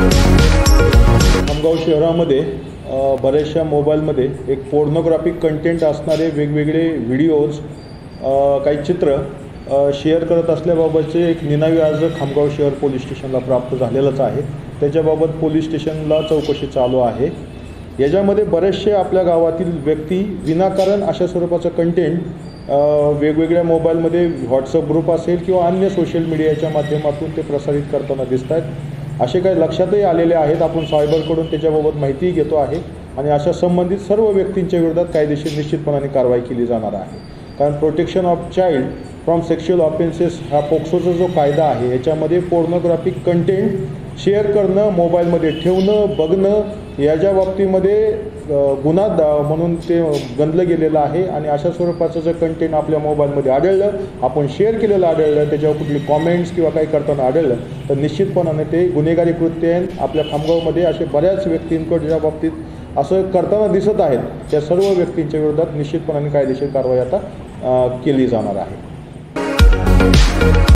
खामगाव शहरामध्ये बऱ्याचशा मोबाईलमध्ये एक पोर्नोग्राफिक कंटेंट असणारे वेगवेगळे व्हिडिओज, काही चित्र शेअर करत असल्याबाबतचे एक निनावी अर्ज खामगाव शहर पोलीस स्टेशनला प्राप्त झालेलाच आहे। त्याच्याबाबत पोलीस स्टेशनला चौकशी चालू आहे। याच्यामध्ये बरेचसे आपल्या गावातील व्यक्ती विनाकारण अशा स्वरूपाचं कंटेंट वेगवेगळ्या मोबाईलमध्ये व्हॉट्सअप ग्रुप असेल किंवा अन्य सोशल मीडियाच्या माध्यमातून ते प्रसारित करताना दिसत आहेत। असे काही लक्षातही आलेले आहेत। आपण सायबरकडून त्याच्याबाबत माहितीही घेतो आहे आणि अशा संबंधित सर्व व्यक्तींच्या विरोधात कायदेशीर निश्चितपणाने कारवाई केली जाणार आहे। कारण protection of child from sexual offences हा पोक्सोचा जो कायदा आहे याच्यामध्ये पोर्नोग्राफिक कंटेंट शेअर करणं, मोबाईलमध्ये ठेवणं, बघणं याच्या बाबतीमध्ये गुन्हा म्हणून ते गणलं गेलेलं आहे। आणि अशा स्वरूपाचं जर कंटेंट आपल्या मोबाईलमध्ये आढळलं, आपण शेअर केलेलं आढळलं, त्याच्यावर कुठली कॉमेंट्स किंवा काही करताना आढळलं तर निश्चितपणाने ते गुन्हेगारी कृत्य आहे। आपल्या खामगावमध्ये असे बऱ्याच व्यक्तींकडे ज्या बाबतीत असं करताना दिसत आहेत त्या सर्व व्यक्तींच्या विरोधात निश्चितपणाने कायदेशीर कारवाई आता केली जाणार आहे।